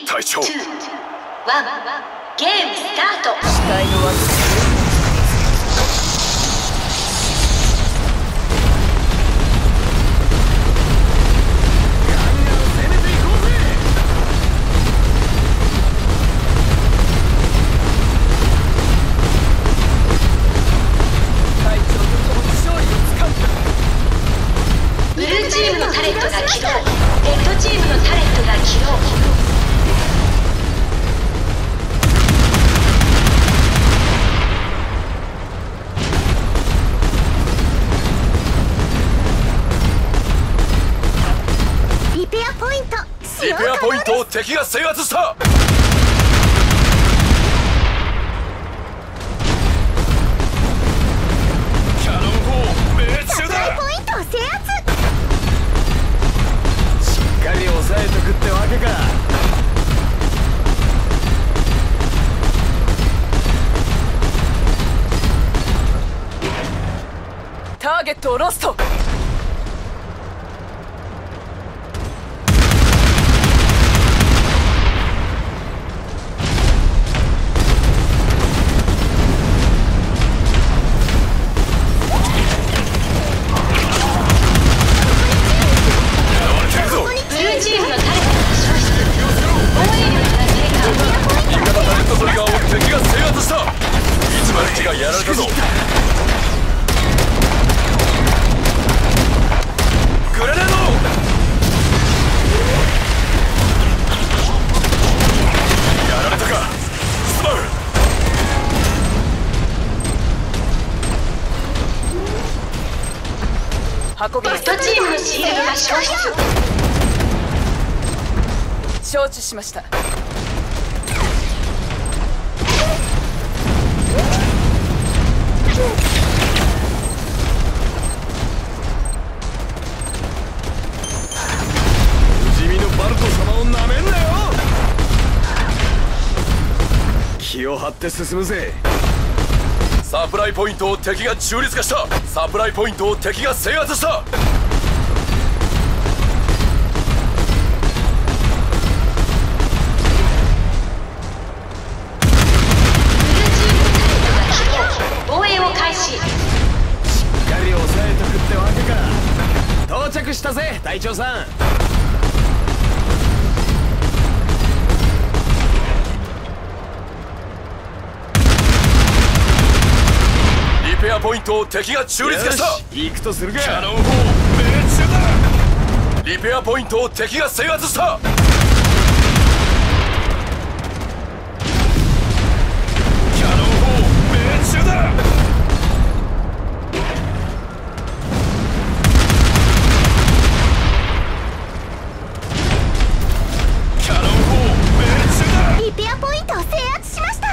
隊長。 2、1、ゲームスタート。 視界の枠。 ブルーチームのタレットが起動。レッドチームのタレットが起動。 リペアポイントリペアポイントを敵が制圧した。キャノン砲命中だ。 ポイントを制圧。 しっかり抑えとくってわけか。 ターゲットをロスト。 ブルーチームのタレットが消失。防衛力が低下。 味方タレットトリガーを敵が制圧した。いつまで敵がやられたぞ。グレネード。やられたか。すまん。 運びます。 レッドチームのシールドが消失。 承知しました。 不死身のバルト様をなめんなよ。気を張って進むぜ。 サプライポイントを敵が中立化した。サプライポイントを敵が制圧した。 防衛を開始。 しっかり抑えとくってわけか。到着したぜ隊長さん。 リペアポイントを敵が中立化した。 よし行くとするか。 キャノン砲命中だ。リペアポイントを敵が制圧した。キャノン砲命中だ。キャノン砲命中だ。 リペアポイントを制圧しました。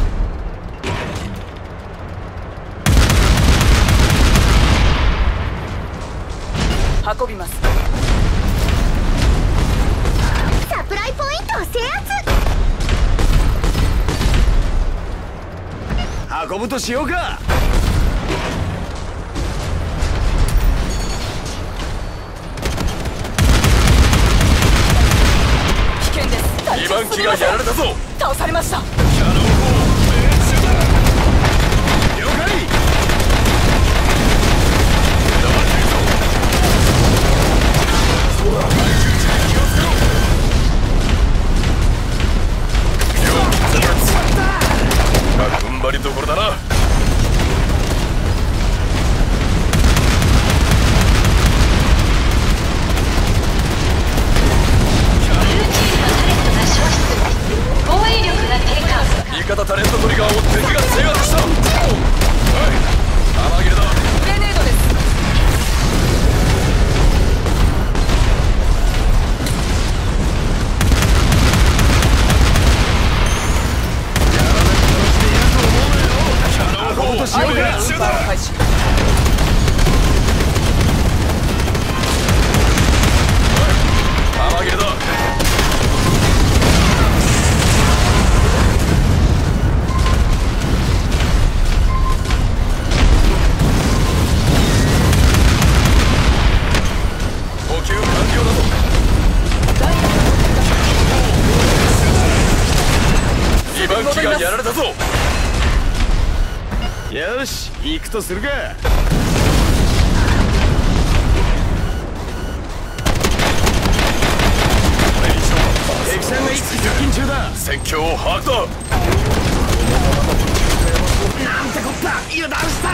運びます。 サプライポイントを制圧。 運ぶとしようか。 危険です。 2番機がやられたぞ。 倒されました。 キャノン砲命中だ。 了解。踏ん張りどころだな。 防衛力が低下。 味方タレントトリガーを敵が制圧した。おい、弾切れだ。 グレネードです。 運ぶとしようか。 開始。 弾切れだ。補給完了だぞ。 ます。 やられたぞ。 よし行くとするか。敵さんが一気接近中だ。 戦況を把握だ。 なんてこった、油断した。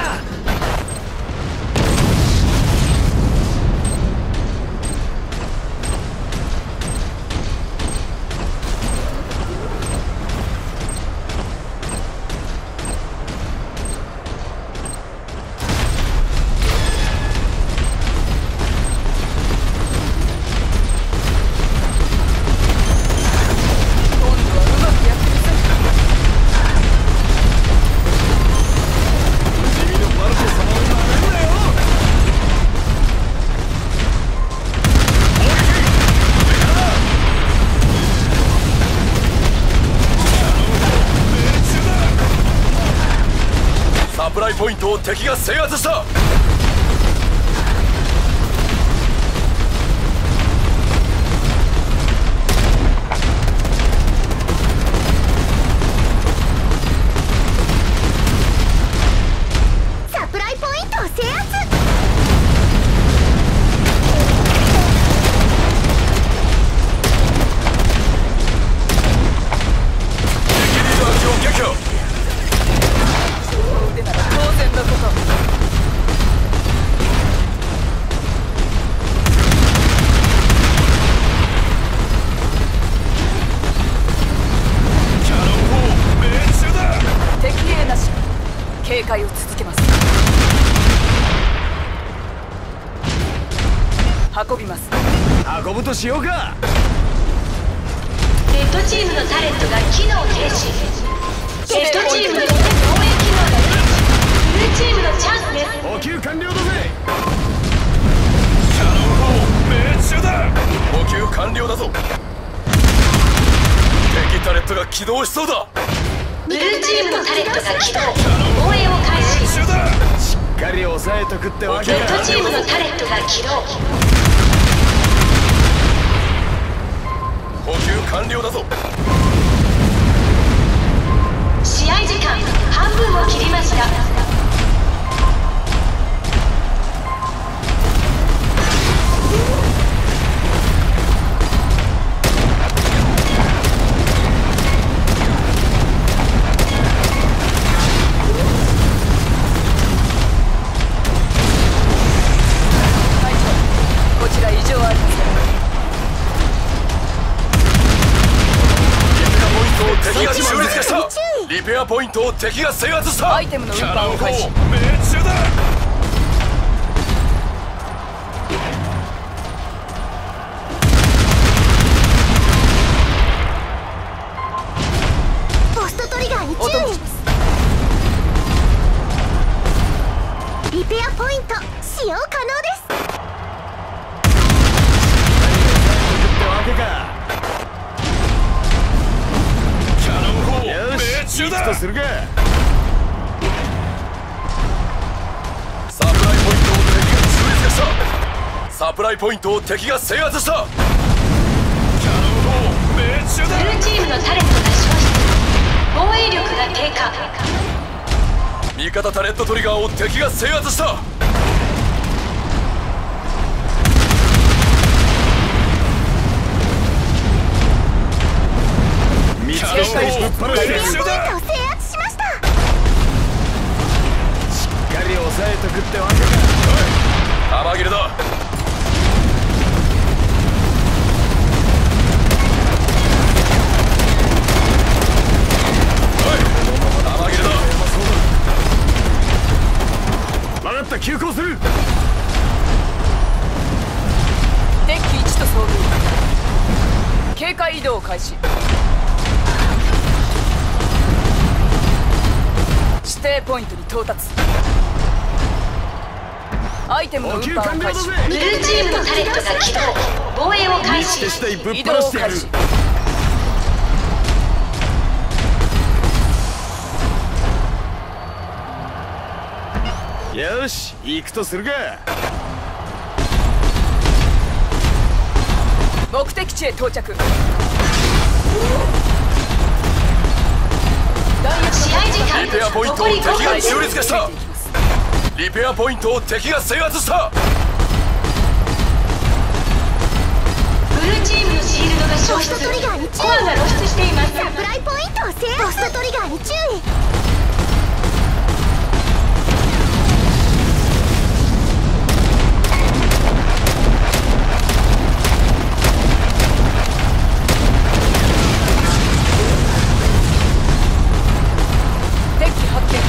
サプライポイントを敵が制圧した。 サプライポイントを制圧。 敵リーダー機を撃破。 腕なら当然のこと。 キャノン砲命中だ。 敵兵なし。警戒を続けます。運びます。 運ぶとしようか。 レッドチームのタレットが機能停止。レッドチームの防衛機能が停止。ブルーチームのチャンスです。 補給完了だぜ。 キャノン砲命中だ。補給完了だぞ。敵タレットが起動しそうだ。 ブルーチームのタレットが起動。防衛を開始。 命中だ。 しっかり押さえとくってわけレッか。 ドチームのタレットが起動。 補給完了だぞ。 試合時間半分を切りました。 隊長、こちら異常ありません。 敵が中立化した。リペアポイントを敵が制圧した。 アイテムの運搬を開始。 キャノン砲命中だ。 ポストトリガーに注お供し意。 ます。 リペアポイント使用可能です。 ってわけか。 キャノン砲よし命中だ。 行くとするか。 サプライポイントを敵が中立化した。サプライポイントを敵が制圧した。キャノン砲命中だ。 ブルーチームのタレットが消失。防衛力が低下。 味方タレットトリガーを敵が制圧した。 見つけしたいぶっ放してやる。しっ命中だ。 ポイントを制圧しました。 かり押さえとくってわけか。 弾切れだ。弾切れだ。 分かった、急行する。 デッキ1と遭遇。警戒移動を開始。指定ポイントに到達。アイテムの運補給搬を開始。 完了だぜ。 ブルーチームのタレットが起動。防衛を開始。 手下にぶっ移動放してやる。 を開始。 よし行くとするか。 目的地へ到着。 ポイントを敵が中立化した。リペアポイントを敵が制圧した。 ブルーチームのシールドが消失。コアが露出しています。 サプライポイントを制圧。ポストトリガーに注意。 敵機発見。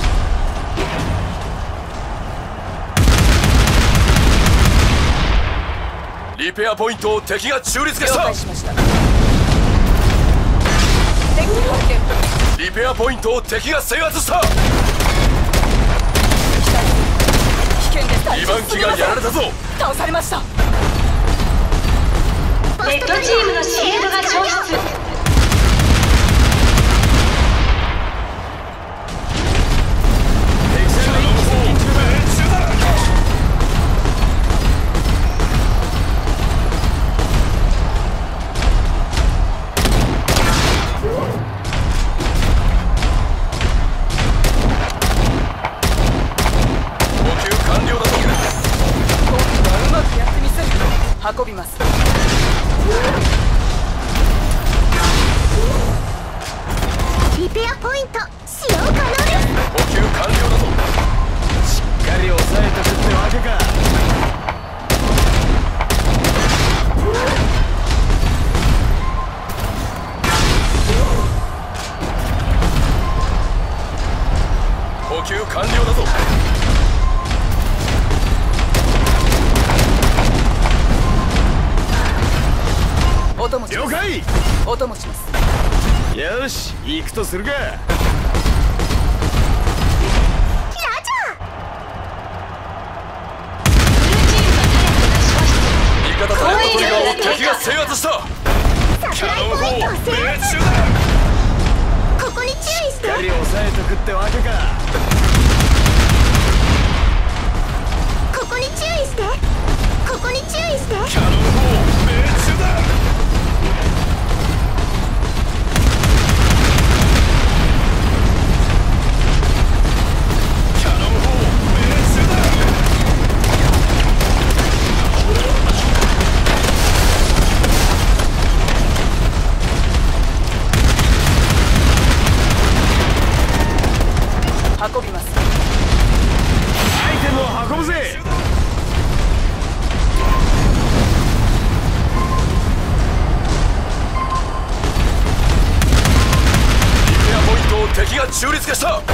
リペアポイントを敵が中立化し了た。 解しました。敵機発見。 リペアポイントを敵が制圧した。 危険です。 2番機がやられたぞ。 倒されました。 レッドチームのシールドが消失。 運びます。 リペアポイント使用可能です。 補給完了だぞ。 しっかり抑えとくってわけか。 補給完了だぞ。 お供します。 了解。 お供します。 よし、行くとするか。 味方タレントトリガーを敵が制圧した。キャノン砲命中だ。 ここに注意して。 しっかり抑えとくってわけか。 ここに注意して。ここに注意して。 キャノン砲命中だ。キャノン砲命中だ。 運びます。 アイテムを運ぶぜ。 敵が中立化した。補給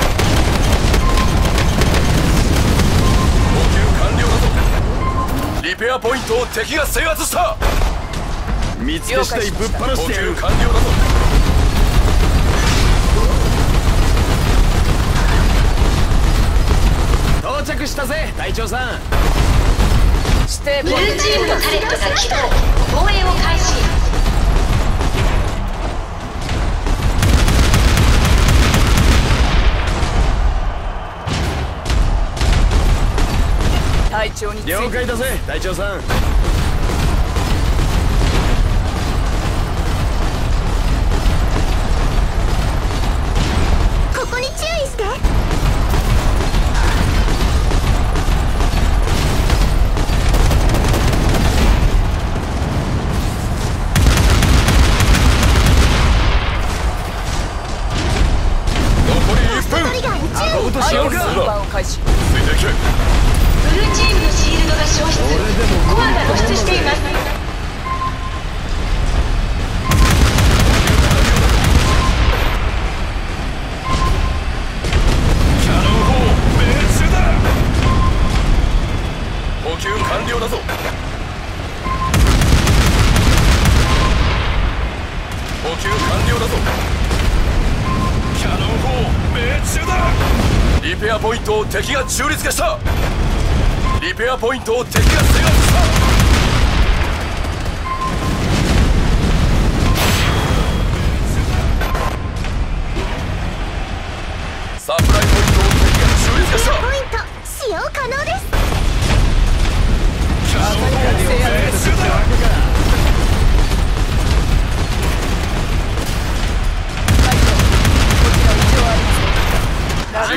完了だぞ。リペアポイントを敵が制圧した。 見つけ次第ぶっ放し補てやる。 給完了だぞ。 到着したぜ隊長さん。 指定ブルーチームのタレットが起動。防衛を開始。 隊長について了解だぜ隊長さん。 ここに注意して。 残り1分。 運ぶとしようか。 運搬を開始。 ついていけ。 ブルーチームのシールドが消失。コアが露出しています。 キャノン砲命中だ。補給完了だぞ。補給完了だぞ。キャノン砲命中だ。リペアポイントを敵が中立化した。リペアポイントを敵が制圧した。サプライポイントを敵が中立化した。 ポイント使用可能です。 キャノン砲命中だ。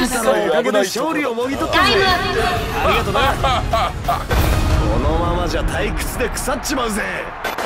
たのおかげで勝利をもぎ取ったタイムぜ。 アップ。 ありがとな。このままじゃ退屈で腐っちまうぜ。